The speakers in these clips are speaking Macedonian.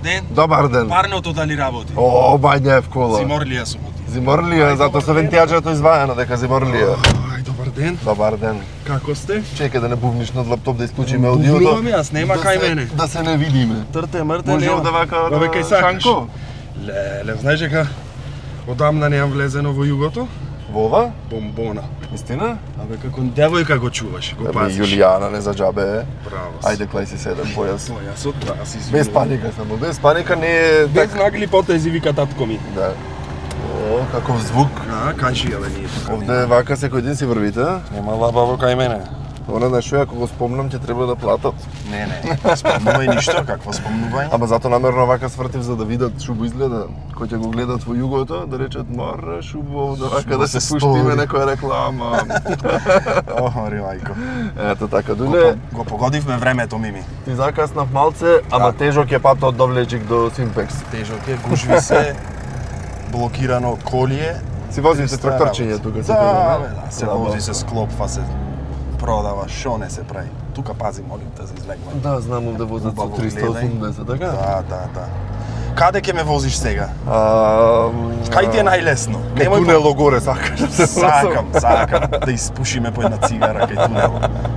ден. Добар ден. Парното дали работи? О, бања е вкула. Зиморлија суботи. Зиморлија, затоа се вентијаджето изваено дека зиморлија. Ај, добар ден. Добар ден. Како сте? Чекај да не бувниш над лаптоп да исклучиме аудиото. Бувнувам јас, нема кај мене. Да се не видиме. Трте, мрте, Може нема. да вака Бабе, кај сакаш? Шанко? Леле, знаеш дека одамна неам влезено во југото? Вова? Бомбона. Истина? Абе, како девојка го чуваш, го Абе, пазиш. Јулијана не за џабе е. Браво. Ајде, клај си седен појас. Појасот, да, аз извинувам. Без паника само, без паника не е Без нагли потези, вика татко ми. Да. О, каков звук. А, кажи, абе, ние тука. Овде вака секој ден си врвите. Нема лабаво кај мене. Она нешто, ако го спомнам, ќе треба да платат. Не, спомнувај ништо, какво спомнувај? Ама зато намерно вака свртив за да видат шубо изгледа. Кој ќе го гледат во југото, да речат мора шубо овде вака да се пуштиме некоја реклама. Ох, мари мајко. Ето така, Дуле, Го погодивме времето, Мими. ти закаснав малце, ама тежок е патот од Довлечик до Симпекс. Тежок е, гужви се, блокирано колие. Си вози се тракторчиња тука се Да, бе, да, се вози, се склопва, се продава, шо не се прави. Тука пази, молим те, за излегвање. Да, знам овде возат со 380, така? Да. Каде ќе ме возиш сега? Кај ти е најлесно? Кај тунело горе сакаш да се Сакам да испушиме по една цигара кај тунело.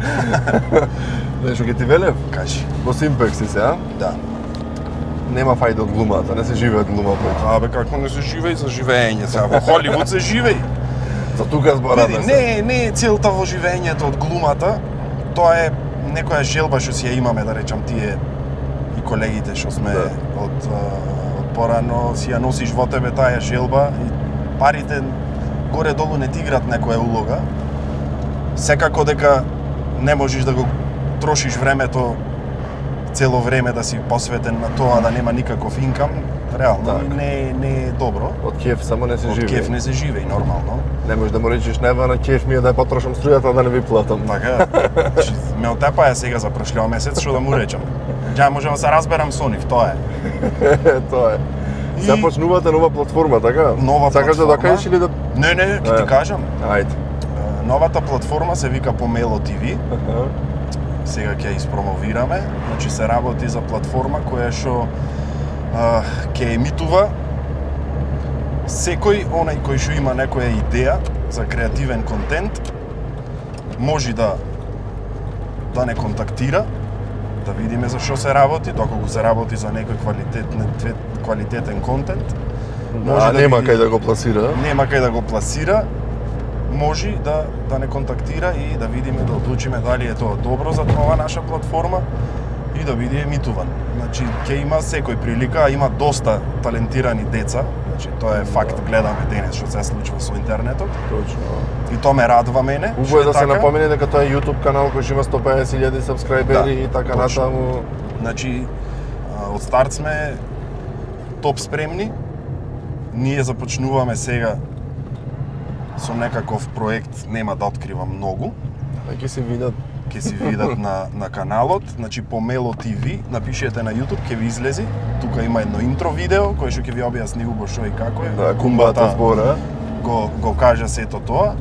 Знаеш што ќе ти велев? Кажи. Во Симпекс си се, а? Да. Нема фајда од глумата, не се живее од глума поет. Абе, како не се живеј за живење сега, во Холивуд се живеј. За тука збораме се. Не е целта во живењето од глумата, тоа е некоја желба што си ја имаме, да речам, тие и колегите што сме од порано, си ја носиш во тебе таа желба и парите горе-долу не ти играат некоја улога. Секако дека не можеш да го трошиш времето цело време да си посветен на тоа да нема никаков инкам, реално не е добро. Од кеф само не се живее. Од кеф не се живее, нормално. Не можеш да му речеш нева на кеф ми е да ја потрошам струјата да не ви платам. Така, ме отепа е сега за прошлиот месец, што да му речам. Ја можам да се разберам со нив, тоа е. Тоа е. Сега почнувате нова платформа, така? Нова Сакаш да платформа. кажеш или да... Не, ќе ти кажам. Ајде. Новата платформа се вика Помело TV. Сега ќе ја испромовираме. Значи се работи за платформа која што ќе емитува секој онај кој што има некоја идеја за креативен контент може да не контактира, да видиме за што се работи, доколку се работи за некој квалитетен контент. Може да нема кај да го пласира. Нема кај да го пласира. Може да не контактира и да видиме, да одлучиме дали е тоа добро за ова наша платформа и да биде емитуван. Значи, ќе има секој прилика, има доста талентирани деца, значи тоа е факт, гледаме денес што се случува со интернетот. Точно. И тоа ме радува мене. Убаво е да се напомне дека тоа е YouTube канал кој што има 150.000 сабскрајбери и така натаму. Значи, од старт сме топ спремни. Ние започнуваме сега со некаков проект, нема да откривам многу. Ќе се видат. Ќе се видат на каналот, значи Помело TV, напишете на YouTube, ќе ви излези. Тука има едно интро видео кој што ќе ви објасни убаво што и како е. Да, кумбата збора. Го кажа сето тоа.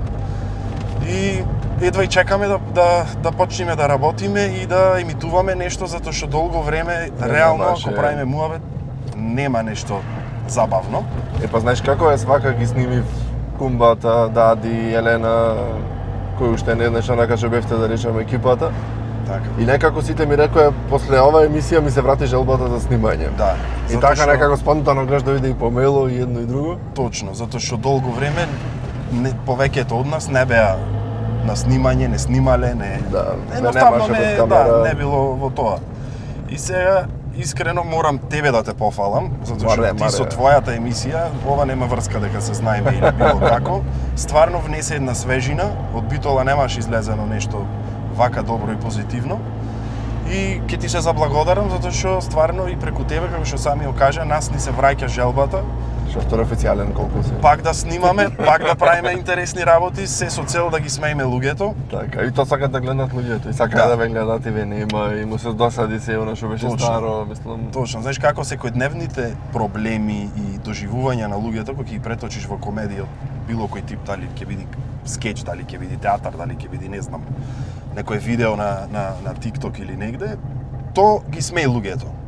И едва и чекаме да почнеме да работиме и да емитуваме нешто, затоа што долго време реално ако правиме муабет нема нешто забавно. Па знаеш како е, свака ги снимив Кумбата, Дади, Елена, кој уште не знаеш онака што бевте да речеме екипата. Така. И некако сите ми рекоа после оваа емисија ми се врати желбата за снимање. Да. И така некако спонтано гледаш да види и Помело и едно и друго. Точно, затоа што долго време повеќето од нас не беа на снимање, не снимале, едноставно не било во тоа. И сега искрено морам тебе да те пофалам, затоа што ти со твојата емисија, ова нема врска дека се знаеме или било како, стварно внесе една свежина, од Битола немаш излезено нешто вака добро и позитивно. И ќе ти се заблагодарам затоа што стварно и преку тебе, како што сами го кажа, нас ни се враќа желбата. Што втор официјален колку се. Пак да снимаме, пак да правиме интересни работи, се со цел да ги смееме луѓето. Така, и тоа сакат да гледат луѓето, и сакат да ве гледат и ве нема, и му се досади се она што беше старо, мислам. Точно, знаеш како секојдневните проблеми и доживувања на луѓето кога ги преточиш во комедија, било кој тип, дали ќе биде скеч, дали ќе биде театар, дали ќе биде не знам, некој видео на TikTok или негде, то ги смее луѓето.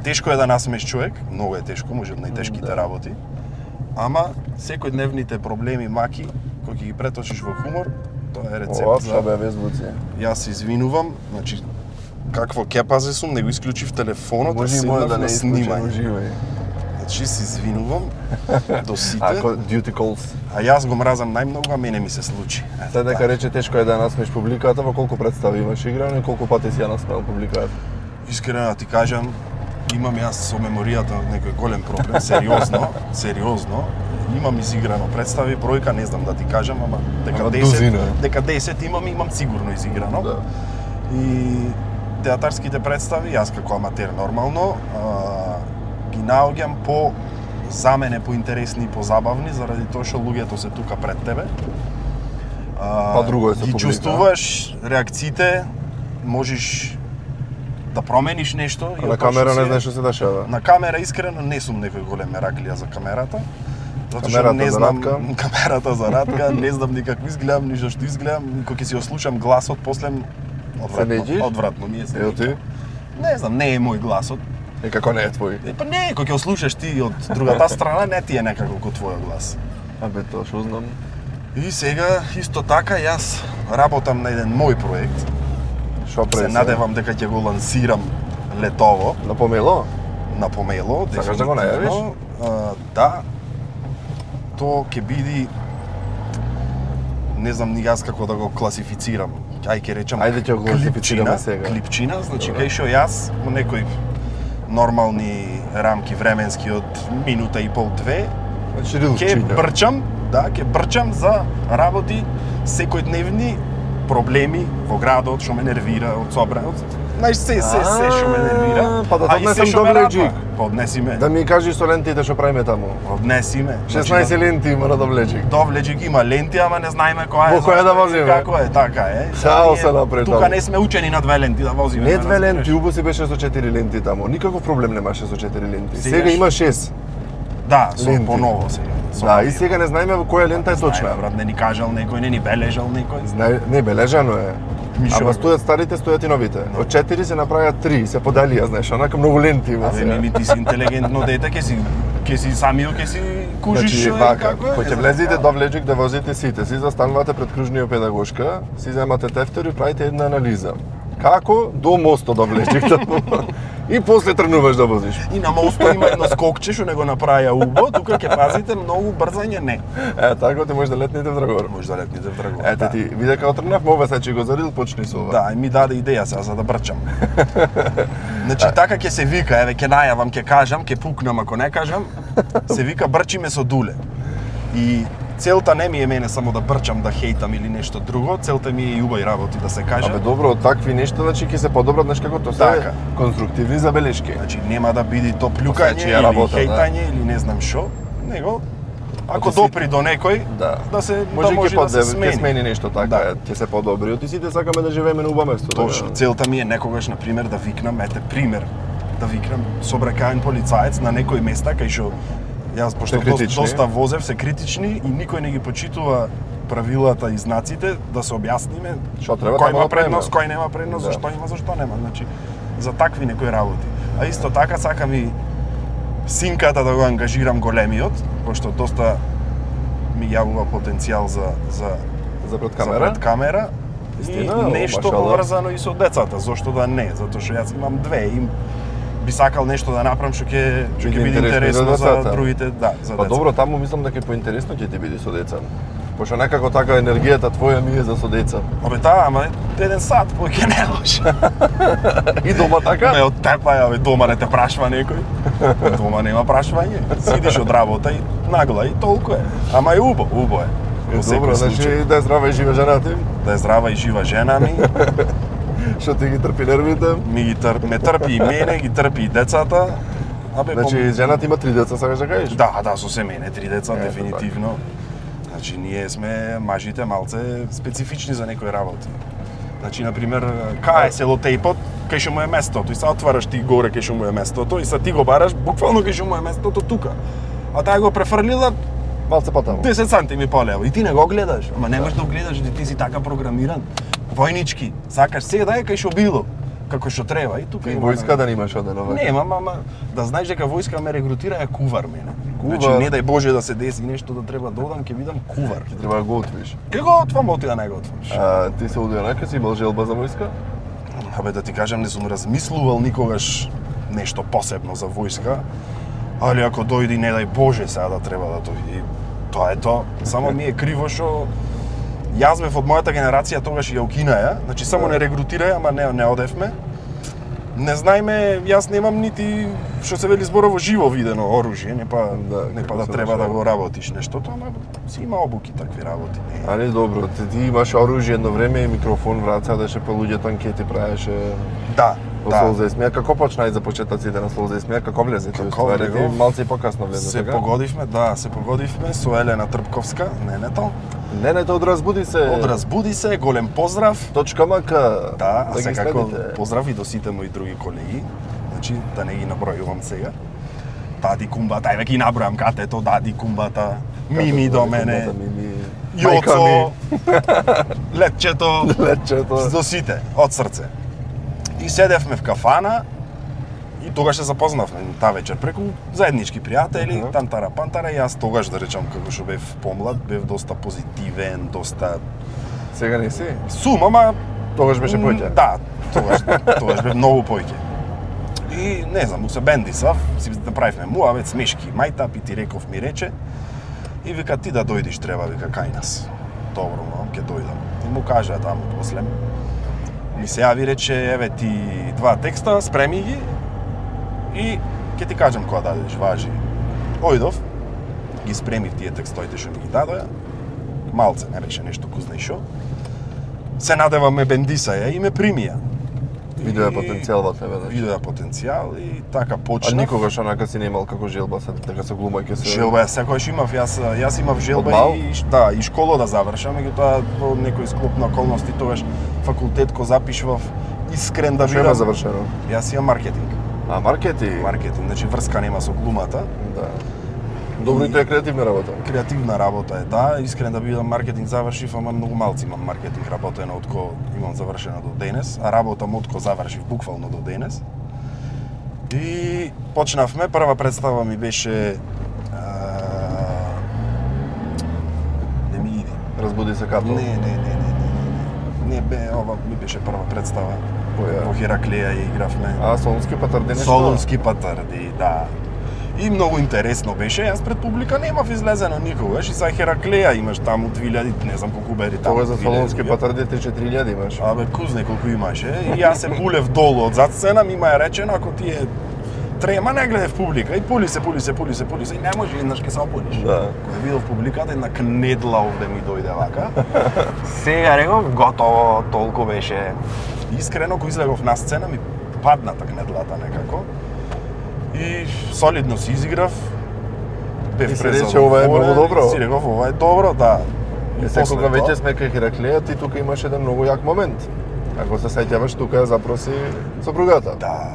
тешко е да насмеш човек, многу е тешко, може од најтешките работи. Ама секојдневните проблеми, маки, кои ќе ги преточиш во хумор, тоа е рецепт за везбуци. Јас се извинувам, значи какво кепазе сум, не го исклучив телефонот, може седнав да на снимање. живеј. Значи се извинувам до сите. Ако duty calls. А јас го мразам најмногу, а мене ми се случи. Се дека рече тешко е да насмеш публиката, во колку представи имаш играно и колку пати си ја насмеал публиката? Искрено да ти кажам, имам јас со меморијата некој голем проблем, сериозно. Имам изиграно представи, бројка не знам да ти кажам, ама дека 10 имам сигурно изиграно. Да. И театарските представи, јас како аматер нормално, ги наоѓам по за мене поинтересни и позабавни, заради тоа што луѓето се тука пред тебе. Па друго е со ги публика. чувствуваш реакциите, можеш да промениш нешто. На камера не знаеш што се дешава. На камера искрено не сум некој голем мераклија за камерата. Затоа што Камерата не за знам Радка. камерата за Радка, не знам ни како изгледам, ни што изгледам, и кога ќе си ослушам гласот после одвратно ми е се. Ео ти? Не знам, не е мој гласот. И како не е твој? Па не, кога ќе ослушаш ти од другата страна, не ти е некако како твојот глас. Абе тоа што знам. И сега исто така јас работам на еден мој проект. Што Се надевам дека ќе го лансирам летово На помело? на Помело. Сакаш да го најавиш? Да. Тоа ќе биде, не знам ни јас како да го класифицирам. Ќе речам Ајде ќе го класифицираме сега. Клипчина, значи кај што јас во некој нормални рамки временски од минута и пол, две, Значи ќе рилчиња. брчам за работи секојдневни проблеми во градот, што ме нервира од собрано. Знаеш, се што ме нервира. Па да а и однесам се што ме Довлеџик. радва. Па однеси ме. Да ми кажеш со лентите што правиме таму. Однеси ме. 16 ленти има на Довлеџик. Довлеџик има ленти, ама не знаеме која е. Во која да возиме? Како е, така е. Цао се напред Тука таму. не сме учени на 2 ленти да возиме. Не ме 2 ленти, разбираш? убо си беше со 4 ленти таму. Никаков проблем немаше со 4 ленти. Сега Сега ш- има 6. Да, со ленти. поново сега. Со Да, нови. и сега не знаеме во која лента е Знаеме, точна. брат, не ни кажал некој, не ни бележал некој. Не бележано е. Мишо. Ама стојат старите, стојат и новите. Од 4 се направиат 3, се подалија, знаеш, онака многу ленти има Абе, сега. Мими, ти си интелигентно дете, ќе си самиот, ќе си кужиш Значи, што е, вака, како е. кога ќе влезете до Довлеџик да возите сите, си застанувате пред кружниот педагошка, си земате тефтер и правите една анализа. Како до мостот до Довлеџик таму. И после тргнуваш да возиш. И на мостот има едно скокче што не го направија убо, тука ќе пазите многу брзање, не. Така ти можеш да летнете в Драгор. Може да летните в Драгор. Ете ти, виде како тргнав, ова сечи го зарил, почни со ова. Да, и ми даде идеја сега за да брчам. Значи така ќе се вика, еве ќе најавам, ќе кажам, ќе пукнам ако не кажам. Се вика брчиме со Дуле. И целта не ми е мене само да брчам, да хейтам или нешто друго, целта ми е и убави работи да се каже. Абе добро, од такви нешта значи ќе се подобрат, знаеш како тоа се Така. конструктивни забелешки. Значи нема да биде то плюкање Сечија или работа, хейтање или не знам што, него ако Оти си- допри до некој, Да. да се Може да може ќе да се смени. смени нешто така, Да. ќе се подобри. Оти сите сакаме да живееме на убаво место. Точно, целта ми е некогаш на пример да викнам, ете пример, да викнам собракаен полицаец на некој места кај што јас пошто Се критични. доста возев, се критични и никој не ги почитува правилата и знаците, да се објасниме Што треба кој таму има да правиме. предност, кој нема предност, Да. зашто има, зашто нема. Значи за такви некои работи. А исто така сакам и синката да го ангажирам големиот, пошто доста ми јавува потенцијал За пред за камера. пред камера. Истина, И нешто машалла. поврзано и со децата, зошто да не? Затоа што јас имам две и би сакал нешто да направам што ќе ќе биде интересно интересно за за децата. другите, да, за Па деца. добро, таму мислам дека поинтересно ќе ти биде со деца. Пошто некако така енергијата твоја ми е за со деца. Абе таа, ама еден сат повеќе не може. И дома така? Не оттепај, абе дома не те прашва некој. Дома нема прашвање. Сидиш од работа и нагла и толку е. Ама е убо е. Во секој Добро, случај. значи да е здрава и жива жена ти, Да е здрава и жива жена ми, што ти ги трпи нервите. ме трпи и мене, ги трпи и децата. Абе, Значи жена ти има 3 деца, сакаш да кажеш? Да, со семејне, 3 деца, Ето дефинитивно. Значи, ние сме мажите малце специфични за некои работи. Значи, например, кај е селотејпот, кај што му е местото, и се отвараш ти горе кај што му е местото, и се ти го бараш буквално кај што му е местото тука. А таа го префрлила Малце потаму. 10 сантими полево и ти не го гледаш, ама не можеш да го гледаш, ти си така програмиран. Војнички, сакаш се да е кај што било. како што треба. И тука и војска да немаш одено вака. Нема, мама, да знаеш дека војска ме регрутира е кувар мене. Кувар. Значи не дај Боже да се деси нешто да треба да одам, ќе бидам кувар. Ќе треба да го отвиш. Ќе го отвам, оти да не го отваш. Ти се одија нака си имал желба за војска? Абе да ти кажам, не сум размислувал никогаш нешто посебно за војска, али ако дојде не дај Боже сега да треба да дојде. Тоа е тоа. Само ми е криво што јас бев од мојата генерација тогаш ја укинаја, значи само не регрутираја, ама не одевме. Не знаеме, јас немам нити што се вели зборово живо видено оружје, не па да треба да го работиш нештото, ама си има обуки такви работи. Али добро, ти имаш оружје едно време и микрофон врацадеше па луѓето анкети правеше. Да. Во Слол за исмеја, како почнај започетоците на Слол за исмеја, како влезете? Ти малце и покасно влезете, така? Се погодивме со Елена Трпковска, ненето. Ненето од Разбуди се. Од Разбуди се, голем поздрав. .мк. Да, а секако поздрав и до сите мои други колеги. Значи, да не ги набројувам сега. Дади Кумбата, ајде ги набројам катето, Дади Кумбата, Мими до мене, Јоцо, Летчето, до сите, од срце. И седевме в кафана и тогаш се запознавме таа вечер преку заеднички пријатели, тантара-пантара, и јас тогаш да речам како што бев помлад, бев доста позитивен, доста... Сега не си? Сум, ама... Тогаш беше поќе? Да, тогаш бев многу поќе. И не знам, му се бендисав, си направивме муавет, смешки, мајтап и ти реков ми рече и вика ти да дојдиш треба, вика кај нас. Добро, мам, ќе дојдам. И му кажа таму после. Ми се јави рече, еве ти 2 текста, спреми ги и ќе ти кажам кога дадеш, важи. Ојдов, ги спремив тие текстоите што ми ги дадоја, малце, не беше нешто кузна и шо. Се надеваме бендисаја и ме примија. Видоја потенцијал во тебе, значи. Видоја потенцијал и така почнав. А никогаш онака си немал како желба, дека со глумање се... Желба, секогаш имав, јас имав желба и школа да завршам, меѓутоа во некој склоп на околности тогаш факултет ко запишував искрен да бидам. Што има завршено? Јас имам маркетинг. А, маркетинг? Маркетинг, значи врска нема со глумата. Да. Добро, и тоа е креативна работа. Креативна работа е, да. Искрен да бидам маркетинг завршив, ама многу малци имам маркетинг работено одко имам завршено до денес, а работам одко завршив буквално до денес. И почнавме, прва представа ми беше не ми иди. Разбуди се капел? Не бе, ова ми беше прва представа. Во Хераклеја ја игравме. А, Солунски патарди нешто? Солунски патарди, да. И многу интересно беше, јас пред публика немав излезено никогаш и са Хераклеја имаш таму 2000, не знам колку бери таму. Тоа за Солунски патарди 3-4000 имаш. Абе, кузне колку имаше. И јас се пулев долу од зад сцена, ми ма е речено ако ти е трема не гледа в публика и пули се и не може еднаш ке се опулиш. Да. Кога видов публиката една кнедла овде ми дојде вака. Сега реков готово, толку беше. Искрено кога излегов на сцена ми падна кнедлата некако. И солидно си изиграв. Бев презадоволен. И си рече ова е многу добро. Си реков ова е добро, да. И секога веќе сме кај Хераклеја, ти тука имаш еден многу јак момент. Ако се сеќаваш, тука запроси сопругата. Да.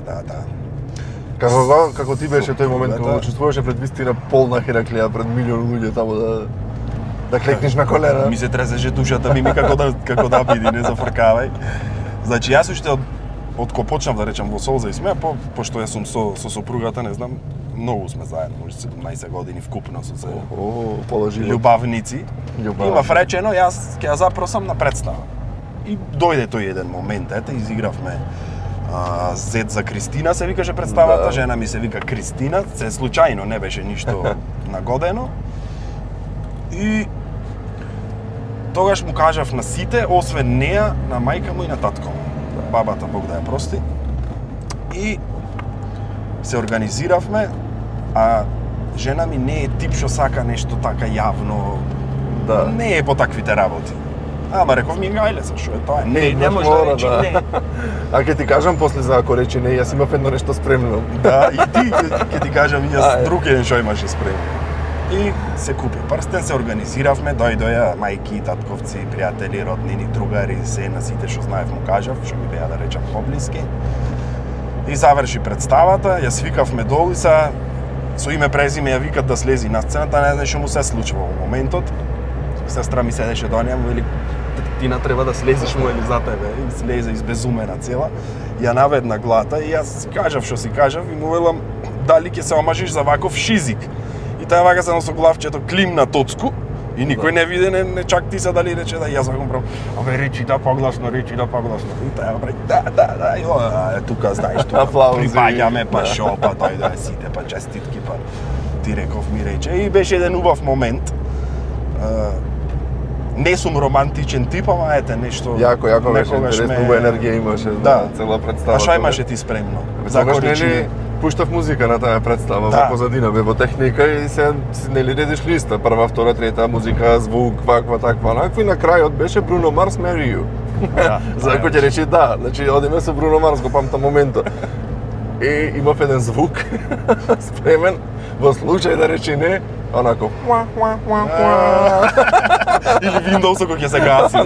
Како ти беше тој момент кога учествуваше пред вистина полна Хераклеја, пред милион луѓе таму да клекнеш на колена? Ми се тресеше душата ми како да биди, не зафркавај. Значи јас уште од кога почнав да речам во Сол за исмеја, пошто јас сум со сопругата, не знам, многу сме заедно, може 17 години вкупно со се. Љубавници. Имав речено, јас ќе ја запросам на представа. И дојде тој еден момент, изигравме Зет за Кристина се викаше представата, жена ми се вика Кристина, се случајно, не беше ништо нагодено. И тогаш му кажав на сите, освен неа, на мајка му и на татко му. Бабата, Бог да ја прости. И се организиравме, а жена ми не е тип што сака нешто така јавно. Да. Не е по таквите работи. Ама реков ми гајле, зашо е тоа? Не може да речи не. А ќе ти кажам после за ако речи не, јас имав едно нешто спремно. Да, и ти ќе ти кажам и јас друг еден што имаше спремно. И се купи прстен, се организиравме, дојдоја мајки, татковци, пријатели, роднини, другари, се на сите што знаев му кажав, што ми беа да речам поблиски. И заврши представата, ја свикавме долу и са со име презиме ја викат да слези на сцената, не знаеш што му се случува во моментот. Сестра ми седеше до неа, му вели третина треба да слезеш му или за тебе, и слезе избезумена цела. Ја наведна глата и јас си кажав што си кажав и му велам дали ќе се омажиш за ваков шизик. И таа вака само со главчето климна тоцку и никој не виде, не чак ти се дали рече да јас ваком прав. Абе речи да погласно, речи да погласно. И таа прави да, и тука знаеш тука. Прибаѓаме па шо, па дојде сите, па честитки, па ти реков ми рече. И беше еден убав момент. Не сум романтичен тип, ама ете нешто. Јако беше интересно, многу енергија имаше, да, цела представа. А што имаше ти спремно? За коричи пуштав музика на таа представа, во позадина бе во техника и се нели редиш листа, прва, втора, трета музика, звук, ваква, таква, онаква и на крајот беше Bruno Mars Marry You. За кој ќе рече да, значи одиме со Bruno Mars, го памтам моментот. И имав еден звук спремен во случај да рече не, онако или Windows кој ќе се гаси.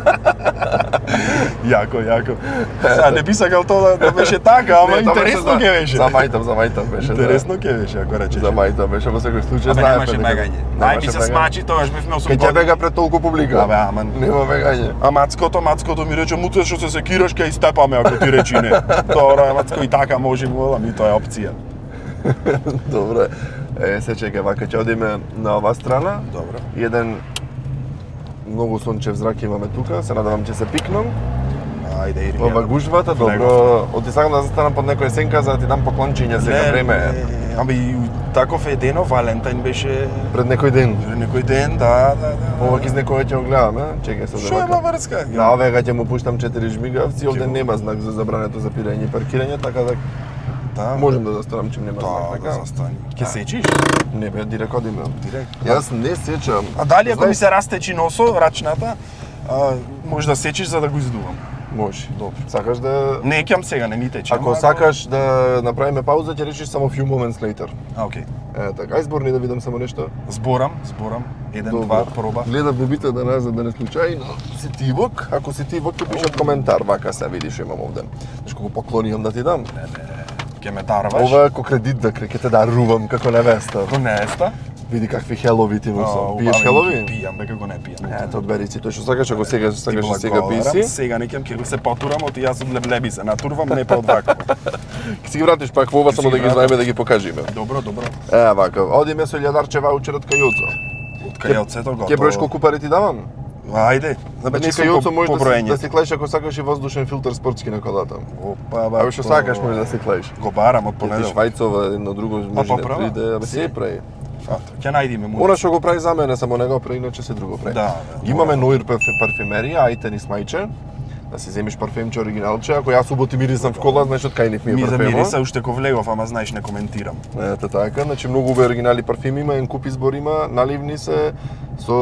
Јако. Сега не би сакал тоа да беше така, ама интересно ќе беше. За мајтам беше. Интересно ќе беше ако речеш. За мајтам беше во секој случај. Абе немаше бегање. Нај ми се смачи тогаш бевме 8 години. Ќе бега пред толку публика. Абе ама нема бегање. А мацкото ми рече муце што се секираш ќе истепаме ако ти речи не. Добро, мацко и така може му, и тоа е опција. Добро. Се чекај, вака ќе одиме на оваа страна. Добро. Еден многу сончев зрак имаме тука, се надевам ќе се пикнам. Ајде, ири. Ова гужвата, добро. Оти сакам да застанам под некоја сенка за да ти дам поклончиња сега време. Ами таков е денов, Валентайн беше пред некој ден. Пред некој ден, да. Ова ќе некој ќе го гледаме, чекај се да Што има врска? На овега ќе му пуштам 4 жмигавци, овде нема знак за забрането за пирење и паркирање, така да можем да застанам чим нема знак, така. Да, застани. Ќе сечиш? Не бе, директ одиме. Директ. Јас не сечам. А дали ако ми се растечи носо, рачната, може да сечиш за да го издувам? Може. Добро. Сакаш да... Не ќам сега, не ми тече. Ако сакаш да направиме пауза, ќе речиш само few moments later. Окей. Така, ај зборни да видам само нешто. Зборам. 1, 2, проба. Гледам бубите да назад да не случајно си ти вок. Ако си ти вок, ќе пишат коментар, вака се видиш имам овде. Знаеш колку поклони имам да ти дам? Не. Ќе ме дарваш. Ова е ко кредит да ќе те дарувам како невеста. Како невеста? Види какви хелови ти носам. Пиеш хелови? Пијам, бе како не пијам. Ето, одбери си тој што сакаш, ако сега писи. Сега не ќам, ќе се потурам, оти јас од леблеби се натурвам, не по вака. Ќе си ги вратиш пак во ова, само да ги знаеме да ги покажиме. Добро. Вака, одиме со илјадарче ваучерот кај Јоцо. Од кај Јоцето готово. Ќе броеш колку пари ти давам? Ајде, значи кај Јоцо можеш да си клеиш ако сакаш и воздушен филтер спортски на колата. Опа, абе што сакаш можеш да си клеиш. Го барам од понеделник. Швајцова, едно друго може да приде, абе се прави. Ќе најдиме му. Она што го прави за мене, само не го прави, иначе се друго прави. Да. Имаме Noir парфимерија, ајте ни смајче. Да си земиш парфемче оригиналче, ако јас суботи мирисам в кола, знаеш од кај нив ми е парфемо. Ми замириса уште ко влегов, ама знаеш не коментирам. Ете така, значи многу убави оригинали парфеми има, куп избор има, наливни се со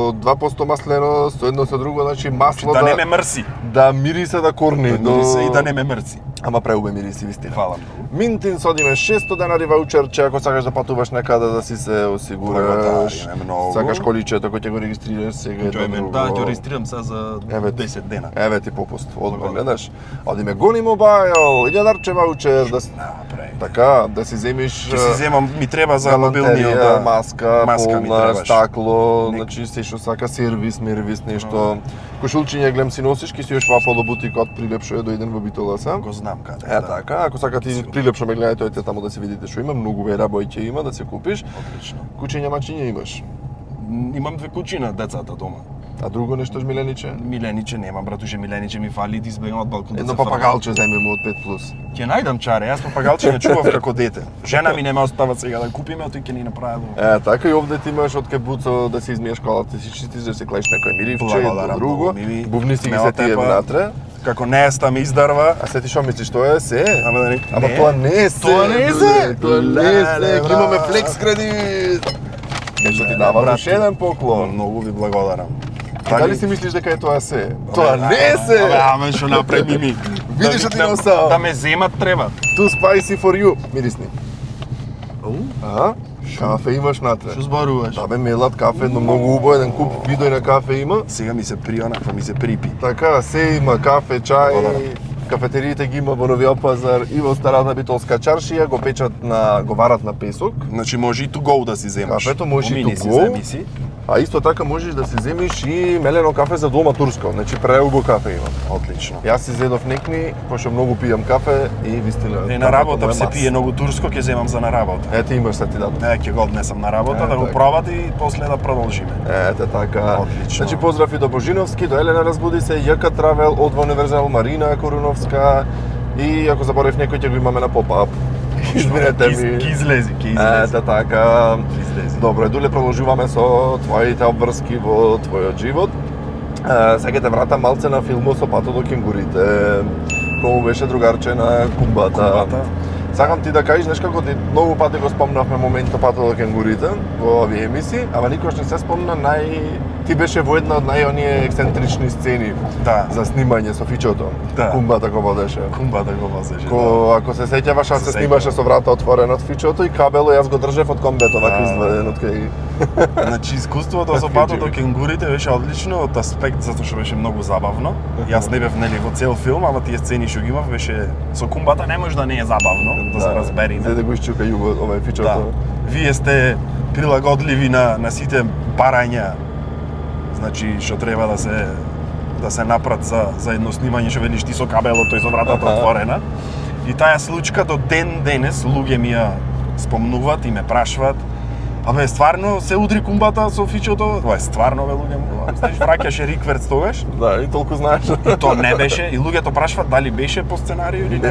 2% маслено, со едно со друго, значи масло да не ме мрси. Да мирисе да корни, и да не ме мрси. Ама преубе мириси вистина. Фала. Минтин одиме 600 денари ваучерче, ако сакаш да патуваш некаде да си се осигураш. Сакаш количето кој ќе го регистрираш сега е друго. Да, ќе регистрирам сега за 10 дена. Еве ти попуст, одма гледаш. Одиме гони мобајл, илјадарче ваучер, да така, да си земиш. Ќе си земам, ми треба за мобилниот, да. Маска полна, стакло, значи се што сака сервис, нешто. Кошулчиња гледам си носиш, ќе си још вапало бутикот прилепшо е до еден во Битола сам. Го знам каде. Така, ако сака ти прилепшо ме гледајте, ојте таму да се видите што има, многу вера бојќе има да се купиш. Отлично. Кучиња мачиња имаш? Имам 2 кучи на децата дома. А друго нешто Милениче? Милениче немам, братуше, Милениче ми фали да избегам од балкон. Едно папагалче земе му од 5+. Ќе најдам чаре, јас папагалче не чував како дете. Жена ми не ме остава сега да купиме, тој ќе ни направи. Така и овде ти имаш од кебуцо да се измиеш колата, си чистиш да се клеиш некој миривче, друго. Бувни си ги се тие внатре. Како неста ми издарва. А се ти што мислиш, тоа е се? Ама тоа не е се. Тоа не е се. Тоа не е се. Имаме флекс кредит. Ќе што ти дава уште еден поклон. Многу ви благодарам. Дали си мислиш дека е тоа се? Тоа не е се. Ама што направи ми. Видиш што ти носам. Да ме земат треба. Too spicy for you. Мирисни. Кафе имаш натре. Што зборуваш? Да бе, мелат кафе, едно многу убаво, еден куп видој на кафе има. Сега ми се при онаква, ми се припи. Така, се има кафе, чај, Кафетериите ги има во Новиот Пазар и во Старата Битолска чаршија, го варат на песок. Значи може и to go да си земаш. Кафето може и to go. А исто така можеш да си земиш и мелено кафе за дома турско, значи преубо кафе има. Отлично. Јас си зедов некни, пошто многу пијам кафе и вистина. На работа се пие многу турско, ќе земам за на работа. Ете имаш се ти дадам. Ќе го однесам на работа да го пробат и после да продолжиме. Ете така. Отлично. Значи поздрав и до Божиновски, до Елена Разбуди се, Јака Травел, од Универзал, Марина Коруновска и ако заборев некој ќе го имаме на поп-ап. Извинете ми. Ки излези. Ете така. Добро, дуле продолжуваме со твоите обврски во твојот живот. Сега те вратам малце на филмот со Пато до кенгурите. Кому беше другарче на Кумбата. Сакам ти да кажеш, знаеш како многу пати го спомнавме моментот Пато до кенгурите во овие емисии, ама никош не се спомна ти беше во една од најоние ексцентрични сцени за снимање со фичото. Кумбата го водеше. Ако се сеќаваш, аз се снимаше со врата отворена од фичото и кабело јас го држев од комбето вака изваден од кај. Значи искуството со Пато до кенгурите беше одлично од аспект затоа што беше многу забавно. Јас не бев нели во цел филм, ама тие сцени што ги имав беше со Кумбата не може да не е забавно, да се разбериме. За да го исчука југо овој фичото. Вие сте прилагодливи на сите барања. Значи што треба да се напрат за едно снимање што велиш ти со кабелото и со вратата отворена. И таа случка до ден денес луѓе ми ја спомнуваат и ме прашуваат: "Абе, стварно се удри Кумбата со фичото?" Тоа е стварно, бе, луѓе, знаеш, враќаше рикверц тогаш. Да, и толку знаеш. И то не беше, и луѓето прашуваат дали беше по сценарио или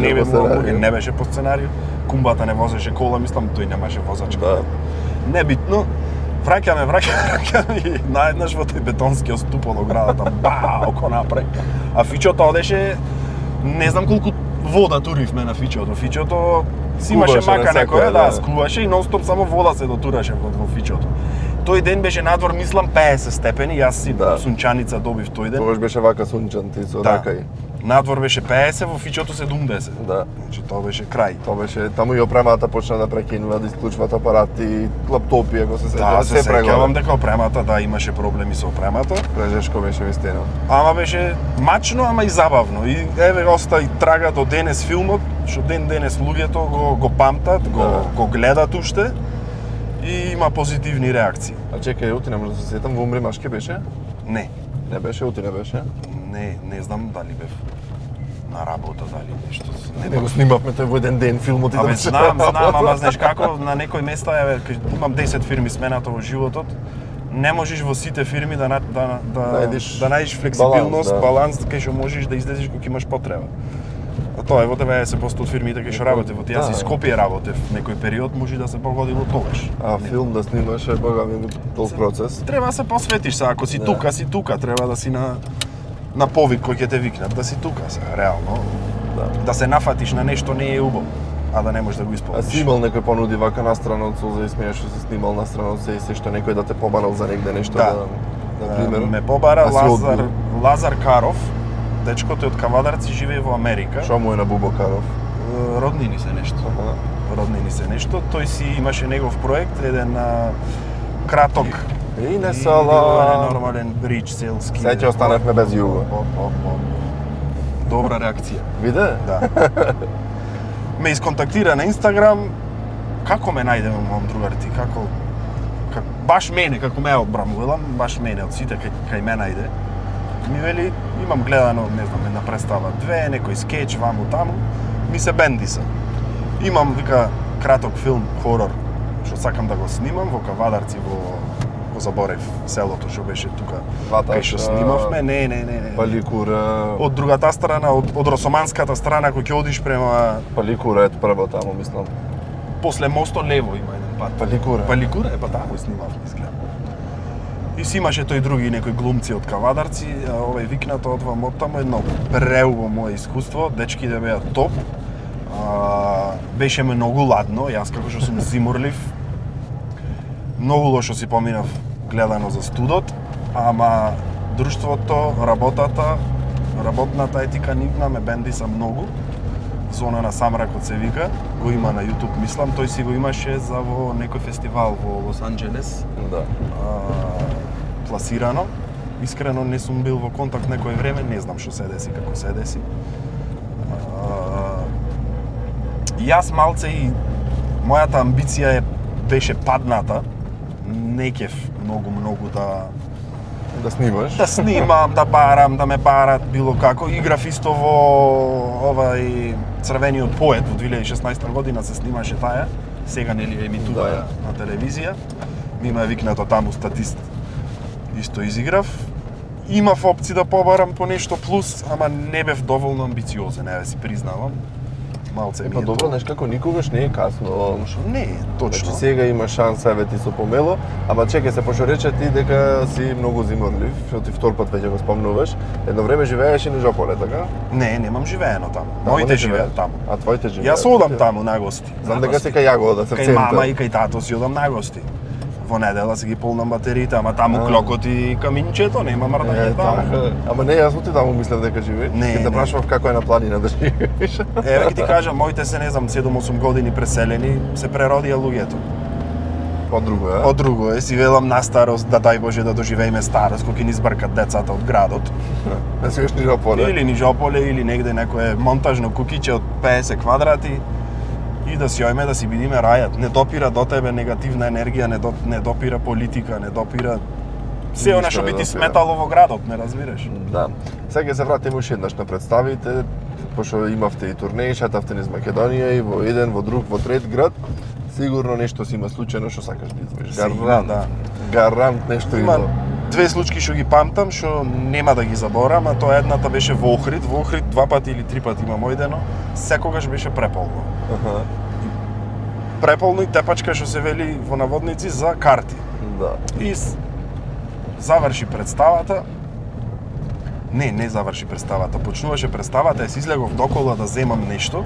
не беше по сценарио. Кумбата не возеше кола, мислам, тој немаше возачка. Небитно. Враќаме и наеднаш во тој бетонскиот ступ од оградата, око напред. А фичото одеше, не знам колку вода туривме на фичото. Фичото си имаше мака некоја, скуваше и нонстоп само вода се дотураше во фичото. Тој ден беше надвор, мислам, 50 степени, јас си сунчаница добив тој ден. Тогаш беше вака сунчан ти со ракај. Надвор беше 50, во фичото 70. Да. Значи тоа беше крај. Тоа беше, таму и опремата почна да прекинува, да исклучваат апарати, лаптопи, ако се сеќавам, се прегледа. Сеќавам дека опремата, имаше проблеми со опремата. Прежешко беше вистина. Ама беше мачно, ама и забавно. И еве остаи трага до денес филмот, што денес луѓето го памтат, го гледат уште и има позитивни реакции. А чекај, ути не може да се сетам, во Умри Машки беше? Не. Не беше, ути не беше? Не знам дали бев на работа, дали нешто. Не го снимавме тој во еден ден филмот и да знам, ама знаеш како, на некој места имам 10 фирми сменато во животот. Не можеш во сите фирми да најдеш флексибилност, баланс, кај што можеш да излезеш кога имаш потреба. А тоа е во 90% од фирмите кај што работев, во јас и Скопје работев некој период, може да се погодило тогаш. А филм да снимаш е бога ми толк процес. Треба да се посветиш се, ако си тука, треба да си на повик кој ќе те викнат, да си тука сега, реално. Да се нафатиш на нешто не е убаво, а да не можеш да го исполниш. А си имал некој понуди вака настрана од Суза и смееш што си снимал настрана од се и се што некој да те побарал за негде нешто на пример? Ме побара Лазар Каров, дечкото е од Кавадарци, живее во Америка. Што му е на Бубо Каров? Роднини се нешто. Тој си имаше негов проект, еден краток и не сала нормален бридж селски. Сега ќе останевме без југо. Добра реакција. Виде? Да. Ме исконтактира на Инстаграм. Како ме најде мом другар ти? Како баш мене, како ме одбрамувам, баш мене од сите кај ме најде. Ми вели, имам гледано, не знам, една представа, некој скеч, ваму таму, ми се бендиса. Имам, вика, краток филм, хорор, што сакам да го снимам во Кавадарци, го заборев селото што беше тука, кај што снимавме, не. Паликура. Од другата страна, од росоманската страна, кој ќе одиш према... Паликура е прво таму, мислам. После мостот лево има еден пат. Паликура е, па таму снимавме, изгледа. И си имаше тој други некои глумци од Кавадарци, овој викнато одвам од таму, едно преубаво мое искуство, дечките беа топ. Беше многу ладно, јас како што сум зимурлив, многу лошо си поминав гледано за студот, ама друштвото, работната етика нивна ме бендиса многу. Зона на Самракот се вика, го има на YouTube, мислам, тој си го имаше за во некој фестивал во Лос Анџелес. Да. Пласирано. Искрено не сум бил во контакт некој време, не знам што се деси, како се деси. Јас малце и мојата амбиција беше падната. Не кеф многу да снимаш. Да снимам, да барам, да ме барат било како. Играв исто во овај Црвениот поет во 2016 година се снимаше таа. Сега нели емитуваја на телевизија. Мимо е викнато таму статист. Исто изиграв. Имав опции да побарам по нешто плюс, ама не бев доволно амбициозен, да си признавам. Малце ми е добро, знаеш како никогаш не е касно. Не е, точно. Значи сега има шанса еве ти со помело, ама чекај се пошто рече ти дека си многу зиморлив, што ти втор пат веќе го спомнуваш. Едно време живееш и на Жополе, така? Не, немам живеено таму. Моите живеат таму. А твоите живеат? Јас одам таму на гости. Знам дека си кај Јагода, се кај мама и кај тато си одам на гости. Во недела си ги полнам батериите, ама таму клокот и каминчето, нема мрдање таму. Ама не, јас оти таму мислев дека живееш. Ќе те прашував како е на планина да живееш. Еве ќе ти кажам, моите се не знам 7-8 години преселени, се преродија луѓето. По-друго е? По-друго е, си велам на старост, да дај Боже да доживееме старост, кога ќе ни збркат децата од градот. Да си ни Жополе. Или ни Жополе, или негде некое монтажно кукиче од 50 квадрати. И да си ојме да си бидиме рајат. Не допира до тебе негативна енергија, не допира политика, не допира се она што би ти сметало во градот, не разбираш? Да. Сега ќе се вратиме уште еднаш на представите, пошто имавте и турнеи, шетавте низ Македонија и во еден, во друг, во трет град. Сигурно нешто си има случајно што сакаш да извиш. Гарант, да. Гарант нешто има. Две случаи што ги памтам, што нема да ги заборам, а тоа едната беше во Охрид. Во Охрид 2 пати или 3 пати имам ојдено, секогаш беше преполно. Преполно и тепачка што се вели во наводници за карти. Да. И заврши представата. Не заврши представата. Почнуваше представата, јас излегов докола да земам нешто.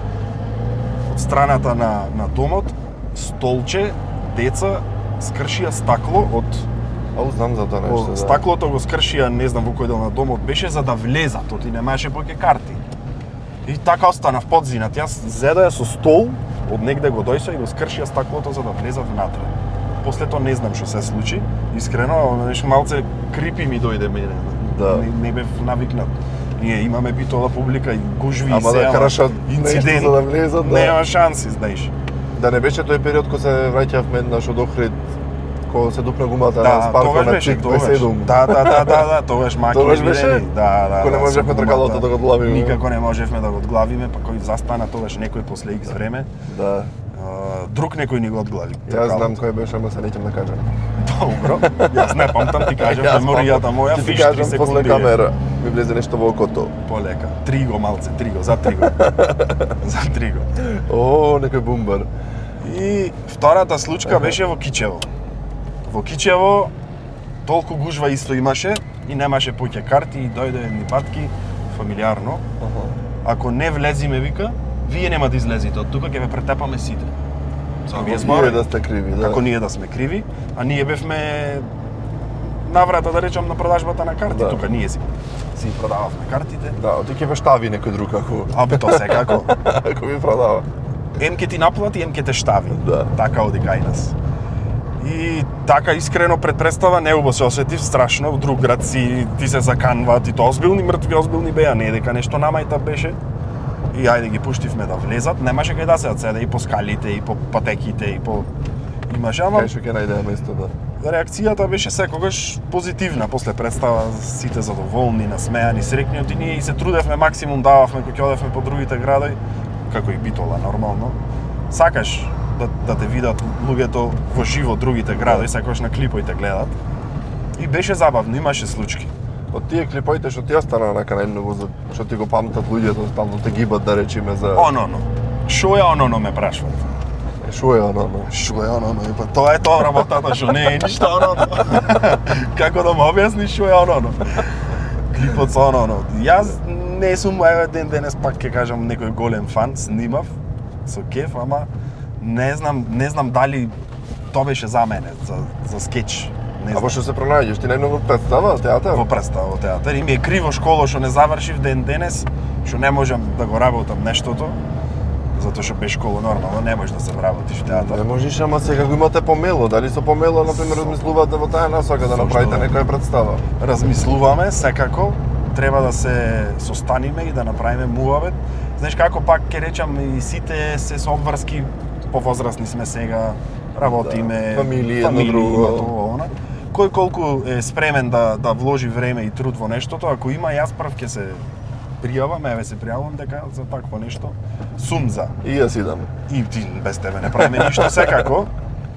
Од страната на домот, столче, деца скршија стакло од знам за тоа нешто, да. Стаклото го скршија, не знам во кој дел на домот беше, за да влезат, оти немаше поќе карти. И така останав подзинат. Јас зедоја со стол, од негде го дојсо и го скршија стаклото за да влезат внатре. После тоа не знам што се случи. Искрено, нешто малце крипи ми дојде мене. Да. Не бев навикнат. Ние имаме битола публика и гужви и се, да крашат инцидент за да влезат, да. Нема шанси, знаеш. Да не беше тој период кога се враќавме еднаш од Охрид, кога се дупна гумата на спаркот на Чик 27. Да, тогаш маки беше? Да. Кога не можевме тркалото да го одглавиме. Никако не можевме да го одглавиме, па кој застана тогаш некој после X време. Да. Друг некој ни го одглави. Јас знам кој беше, ама се неќам да кажам. Добро. Јас не памтам, ти кажам меморијата моја, фиш 3 секунди. После камера ми влезе нешто во окото. Полека. Триго малце, за триго. За триго. О, некој бумбар. И втората случка беше во Кичево. Во Кичево толку гужва исто имаше и немаше поќе карти и дојде едни патки фамилиарно. Ако не влезиме, вика, вие нема да излезите од тука, ќе ве претепаме сите. Ние да сте криви, да. Како ние да сме криви, а ние бевме наврата, да речам, на продажбата на карти, тука ние си продававме картите. Да, оти ќе ве штави некој друг ако. Абе тоа секако. Ако ви продава. Ем ќе ти наплати, ем ќе те штави. Да. Така оди кај нас. И така искрено пред представа неубаво се осетив страшно, во друг град ти се заканваат и тоа озбилни мртви, озбилни беа, не дека нешто намајта беше. И ајде ги пуштивме да влезат, немаше кај да седе и по скалите, и по патеките, и по... Имаше, ама... Кај што ќе најдеме место, да. Реакцијата беше секогаш позитивна, после представа сите задоволни, насмеани, среќни, ние и се трудевме максимум, дававме кога ќе одевме по другите градови, како и Битола нормално. Сакаш да те видат луѓето во живо другите градови, сакаш на клиповите гледат. И беше забавно, имаше случаи. Од тие клиповите што ти остана на најмногу, што ти го памтат луѓето, стално те гибат да речеме за... Ононо. Шо е ононо ме прашват. Шо е ононо? Шо е ононо? Па тоа е тоа работата, што не е ништо ононо. Како да му објасни шо е ононо? Клипот со ононо. Јас не сум ден денес пак ќе кажам некој голем фан, снимав со кеф, ама не знам дали тоа беше за мене, за скеч. А во што се пронајдеш? Ти најмногу представа, театар? Во представа, театар. И ми е криво школа што не завршив ден денес, што не можам да го работам нештото, затоа што без школа нормално не можеш да се вработиш в театар. Не можеш, ама сега го имате помело. Дали со помело, например, размислувате во таа насока да направите некоја представа? Размислуваме, секако. Треба да се состаниме и да направиме муавет. знаеш како пак ќе речам и сите се со обврски, повозрасни сме сега, работиме, фамилија, едно друго, тоа, она. Кој колку е спремен да вложи време и труд во нештото, ако има, јас прв ќе се пријавам, еве се пријавам дека за такво нешто сум за. И јас идам. И ти без тебе не правиме ништо секако.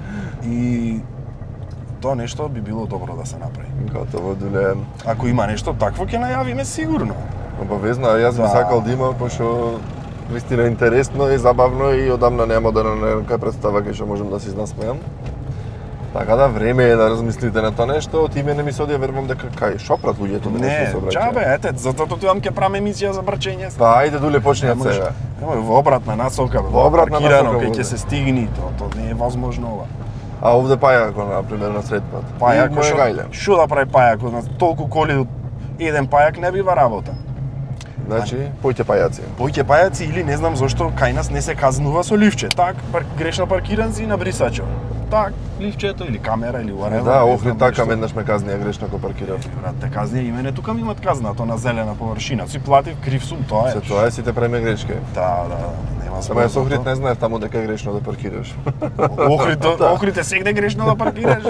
И тоа нешто би било добро да се направи. Готово, Дуле. Ако има нешто такво ќе најавиме сигурно. Обавезно, јас би сакал да има, пошто вистина интересно и забавно и одамна нема да некоја представа кај што можам да се изнасмеам. Така да време е да размислите на тоа нешто, од име на емисија верувам дека кај шопрат луѓето да не се обраќаат. Чабе, ете, затоа тоа ќе правиме емисија за брчење. Па ајде Дуле почни од сега. Во обратна насока, во обратна насока кај ќе се стигни, тоа не е возможно ова. А овде Пајако, например, на сред пат. Пајако, што да прави Пајако? На толку коли, еден Пајак не бива работа. Значи, појќе пајаци. Појќе пајаци или не знам зошто кај нас не се казнува со ливче. Так, грешно паркиран си на брисачо. Так, ливчето или камера или whatever. Да, Охрид така еднаш ме казнија грешно кога паркирав. Брат, те казнија и мене тука ми имат казна, тоа на зелена површина. Си платив, крив сум, тоа е. Се тоа е, сите правиме грешки. Да, нема Само јас Охрид не знаев таму дека е грешно да паркираш. Охрид е сегде грешно да паркираш.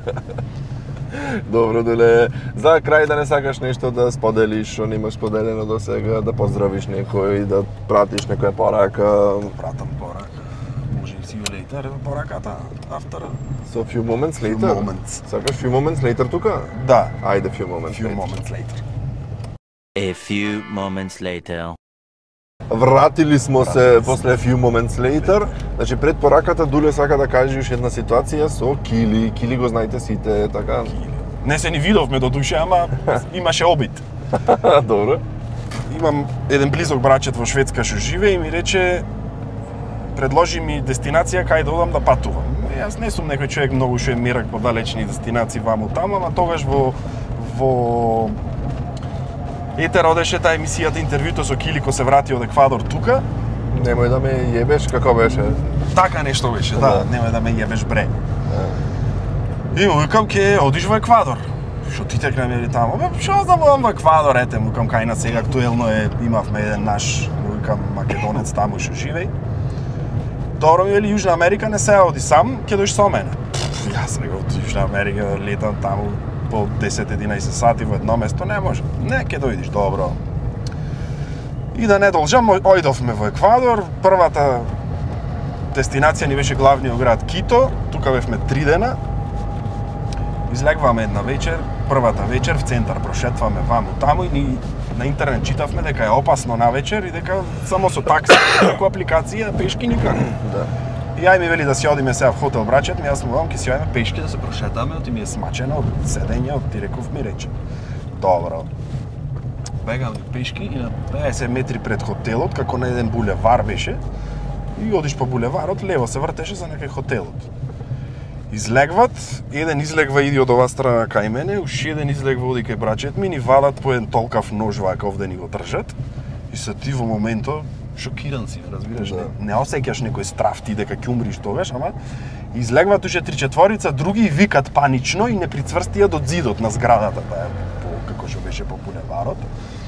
Добро, Дуле. За крај да не сакаш нешто да споделиш, што немаш споделено до сега, да поздравиш некој, да пратиш некоја порака. Пратам порака. Може и see you later, пораката, after. So few moments later? Few moments. Сакаш few moments later тука? Да. Ајде few moments Few later. moments later. A few moments later. Вратили смо се после few moments later. Значи пред пораката Дуле сака да каже уште една ситуација со Кили. Кили го знаете сите, така? Не се ни видовме до душе, ама имаше обид. Добро. Имам еден близок брачет во Шведска што живее и ми рече предложи ми дестинација кај да одам да патувам. Јас не сум некој човек многу што е мерак по далечни дестинации ваму таму, ама тогаш во Етер одеше таа емисијата интервјуто со Кили кој се врати од Еквадор тука. Немој да ме јебеш, како беше? Така нешто беше, да, немој да ме јебеш бре. И му викам ке одиш во Еквадор. Што ти текна ми таму? Бе, што да одам во Еквадор, ете му викам кај на сега актуелно е, имавме еден наш, му викам македонец таму што живеј. Добро ми вели Јужна Америка не се оди сам, ќе дојдеш со мене. Јас реков Јужна Америка летам таму по 10-11 сати во едно место не може. Не, ќе дојдеш, добро. И да не должам, ојдовме во Еквадор. Првата дестинација ни беше главниот град Кито, тука бевме 3 дена. Излегваме една вечер, првата вечер в центар прошетваме ваму таму и на интернет читавме дека е опасно на вечер и дека само со такси, како апликација, пешки никако. Да. И ај ми вели да си одиме сега в хотел брачет ми, јас му велам ќе си одиме пешки да се прошетаме, оти ми е смачено од седење, од ти реков ми рече. Добро. Бегаме пешки и на 50 метри пред хотелот, како на еден булевар беше, и одиш по булеварот, лево се вртеше за некај хотелот. Излегват, еден излегва иди од оваа страна кај мене, уште еден излегва оди кај брачет ми, ни валат по еден толкав нож вака овде ни го држат. И се ти во моментот шокиран си, разбираш, Да. не осеќаш некој страф ти дека ќе умриш тогаш, ама излегват уште 3-4 други и викат панично и не прицврстија до зидот на зградата, таа како што беше по булеварот.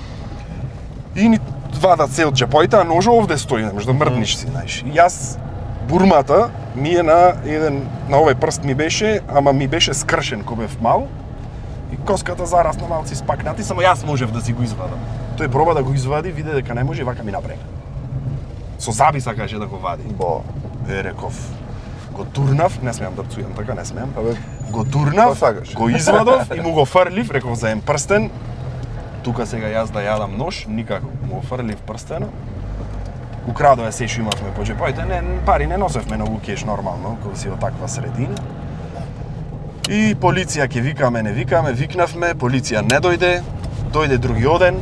И ни вадат се од џепоите, а ножо овде стои, не можеш да мрдниш си, знаеш. И јас бурмата ми е на овој прст ми беше, ама ми беше скршен кога бев мал. И коската зарасна малци спакнати, само јас можев да си го извадам. Тој проба да го извади, виде дека не може и вака ми напрека. Со заби сакаше да го вади. Бо. Реков, го турнав, не смеам да пцујам така, не смеам. Абе, Го турнав, сакаш? го извадов и му го фрлив, реков заем прстен. Тука сега јас да јадам нож, никако. Му го фрлив прстено. Украдове се што имавме по џепоите, пари не носевме многу кеш нормално, кога си од таква средина. И полиција ќе викаме, не викаме, викнавме, полиција не дојде, дојде другиот ден.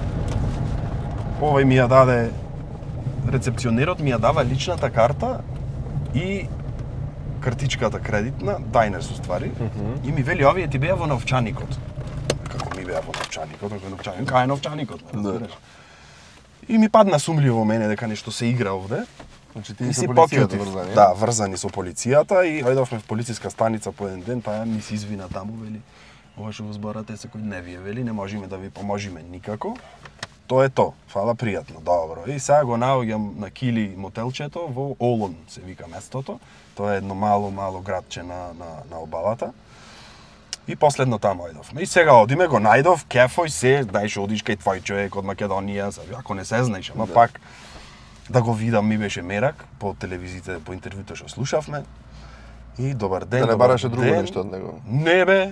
Овој ми ја даде, рецепционерот ми ја дава личната карта и картичката кредитна, Diners уствари, и ми вели овие ти беа во новчаникот. Како ми беа во новчаникот, кај е новчаникот, разбираш? И ми падна сумливо мене дека нешто се игра овде. Значи ти И со си полицијата покјутив. врзани? Да, врзани со полицијата и ојдовме в полициска станица по еден ден, таа ми се извина таму, вели, ова што го зборате секој не вие, вели, не можеме да ви поможиме никако. тоа е то. Фала, пријатно, добро. И сега го наоѓам на Кили мотелчето во Олон, се вика местото. Тоа е едно мало градче на обалата. И последно таму ојдовме. И сега одиме, го најдов, кефој се, знаеш, одиш кај твој човек од Македонија, ако не се знаеш, ама пак да го видам ми беше мерак по телевизиите, по интервјуто што слушавме. И добар ден. Да не бараше друго нешто од него. Не бе.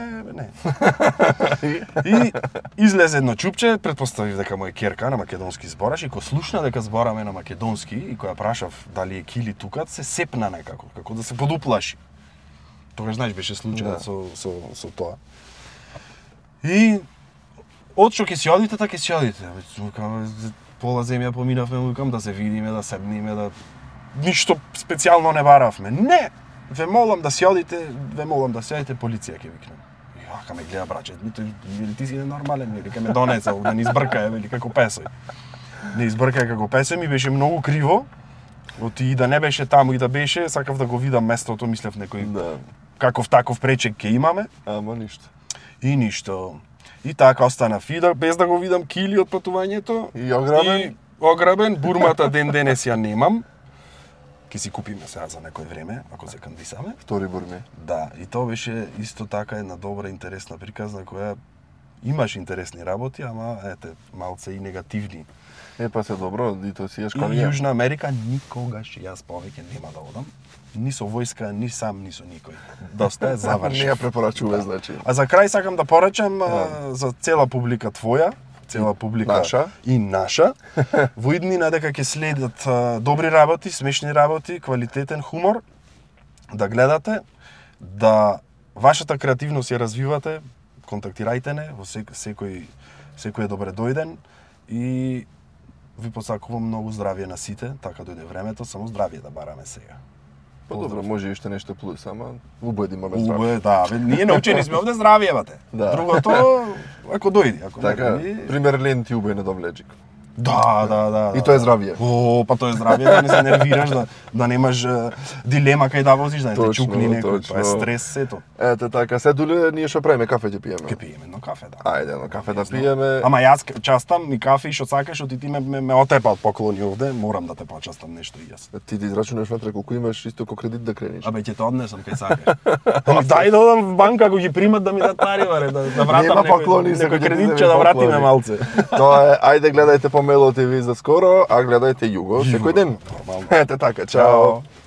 И излезе едно чупче, претпоставив дека мој керка на македонски збораш и ко слушна дека збораме на македонски и која прашав дали е Кили тукат, се сепна некако, како да се подуплаши. Тогаш знаеш беше случајот со тоа. И од што ќе си одите, така ќе си одите. Пола земја поминавме, викам да се видиме, да седниме, да ништо специјално не баравме. Не! Ве молам да си одите, полиција ќе викнем. Јака ме гледа браче, ти си ненормален, вели, ке ме донесе, да не избркае, вели, како песој. Не избркае како песој, ми беше многу криво. И да не беше таму и да беше, сакав да го видам местото, мислев некој каков таков пречек ќе имаме. Ама ништо. И ништо. И така остана фидер, без да го видам Кили од патувањето. И ограбен. И ограбен, бурмата ден денес ја немам. Ке си купиме сега за некој време, ако се кандисаме. Втори бурми. Да, и тоа беше исто така една добра, интересна приказна, која имаш интересни работи, ама ете, малце и негативни. Па се добро, и тоа си И Јужна Америка никогаш јас повеќе нема да одам. Ни со војска, ни сам, ни со никој. Доста е завршив. Не ја препорачуваме, значи. А за крај сакам да порачам за цела публика твоја, цела публика наша и наша. Во иднина дека ќе следат добри работи, смешни работи, квалитетен хумор, да гледате, да вашата креативност ја развивате, контактирајте не, во секој е добре дојден и ви посакувам многу здравје на сите, така дојде времето, само здравје да бараме сега. Па добро, може и уште нешто плюс, ама убедимо ме здравје. Да, ние научени сме овде здравје, бате. Да. Другото, ако дојди, ако така, не дојди... пример лен ти убај на довледжик. Да. И тоа е здравје. Па тоа е здравје, да не се нервираш, да немаш дилема кај да возиш, да не те чукни некој, тоа е стрес сето. Ете така, се дуле ние што правиме, кафе ќе пиеме. Ќе пиеме едно кафе, да. Ајде, едно кафе да пиеме. Ама јас частам и кафе и што сакаш, оти ти ме отепа од поклони овде, морам да те почастам нешто и јас. Ти израчунаш внатре колку имаш исто ко кредит да крениш. Абе ќе те однесам кај сакаш. Ама дај да одам в банка ако ги примат да ми дадат пари, баре, да вратам некој кредитче да вратиме малце. Тоа е, ајде гледајте по Мело ТВ за скоро, а гледајте Југо секој ден. Нормално. Ете така, чао.